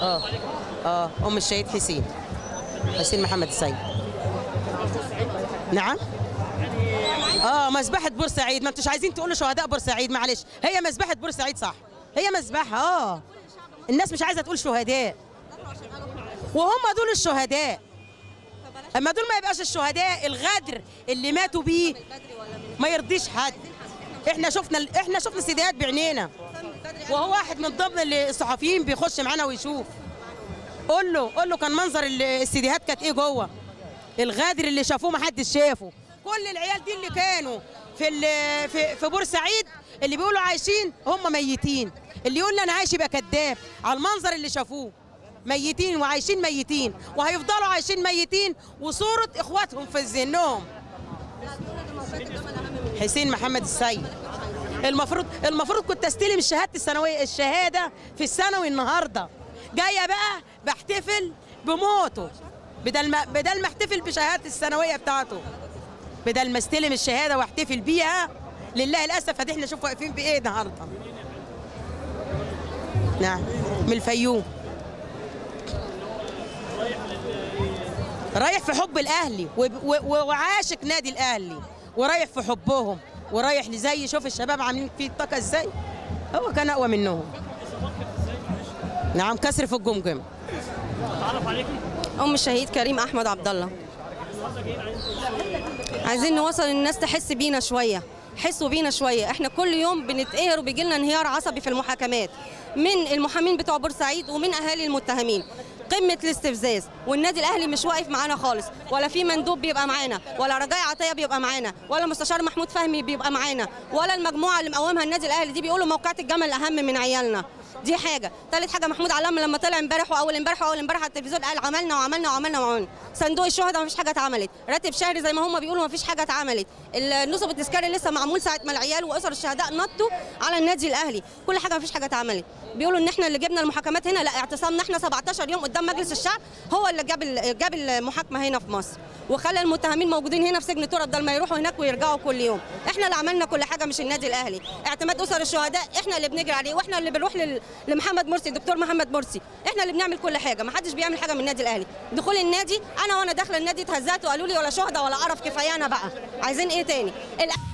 اه ام الشهيد حسين محمد السيد. نعم. مذبحة بورسعيد. ما انتوش عايزين تقولوا شهداء بورسعيد، معلش هي مذبحة بورسعيد صح، هي مذبحة. الناس مش عايزة تقول شهداء وهم دول الشهداء. اما دول ما يبقاش الشهداء، الغدر اللي ماتوا بيه ما يرضيش حد. احنا شفنا السيديهات بعينينا، وهو واحد من ضمن الصحفيين بيخش معانا ويشوف. قول له كان منظر السيديهات كانت ايه جوه. الغدر اللي شافوه ما حدش شافه. كل العيال دي اللي كانوا في بورسعيد اللي بيقولوا عايشين هم ميتين. اللي يقول لي انا عايش يبقى كذاب على المنظر اللي شافوه. ميتين وعايشين ميتين وهيفضلوا عايشين ميتين، وصورة اخواتهم في ذهنهم. حسين محمد السيد. المفروض كنت استلم الشهاده في الثانوي النهارده. جايه بقى بحتفل بموته بدل ما احتفل بشهاده الثانويه بتاعته. بدل ما استلم الشهاده واحتفل بيها، لله الاسف احنا شوف واقفين بايه النهارده. نعم، من الفيوم. رايح في حب الاهلي وعاشق نادي الاهلي، ورايح في حبهم، ورايح لزي شوف الشباب عاملين فيه الطاقه ازاي. هو كان اقوى منهم. نعم، كسر في الجمجمه. تعرف عليكي؟ ام الشهيد كريم احمد عبد الله. عايزين نوصل الناس تحس بينا شويه، حسوا بينا شويه. احنا كل يوم بنتقهر وبيجي لنا انهيار عصبي في المحاكمات من المحامين بتوع بورسعيد ومن اهالي المتهمين. قمه الاستفزاز، والنادي الاهلي مش واقف معانا خالص، ولا في مندوب بيبقى معانا، ولا رجاء عطيه بيبقى معانا، ولا مستشار محمود فهمي بيبقى معانا، ولا المجموعه اللي مقومها النادي الاهلي دي بيقولوا موقعة الجمل اهم من عيالنا. دي حاجه. ثالث حاجه، محمود علام لما طلع امبارح واول امبارح على التلفزيون قال عملنا وعملنا وعملنا وعملنا. صندوق الشهداء ما فيش حاجه اتعملت، راتب شهري زي ما هم بيقولوا ما فيش حاجه اتعملت، النصب التذكاري لسه معمول ساعه ما العيال واسر الشهداء نطوا على النادي الاهلي، كل حاجه ما فيش حاجه اتعملت. بيقولوا ان احنا اللي جبنا المحاكمات هنا، لا، اعتصامنا احنا 17 يوم قدام مجلس الشعب هو اللي جاب المحاكمه هنا في مصر، وخلى المتهمين موجودين هنا في سجن ترى بدل ما يروحوا هناك ويرجعوا كل يوم. احنا اللي عملنا كل حاجه مش النادي الاهلي. اعتماد اسر الشهداء احنا اللي بنجري عليه، واحنا اللي بنروح لمحمد مرسي، دكتور محمد مرسي، احنا اللي بنعمل كل حاجه، ما حدش بيعمل حاجه من النادي الاهلي. دخول النادي، وانا داخله النادي اتهزقت وقالوا لي ولا شهداء ولا قرف، كفايانا بقى، عايزين ايه تاني؟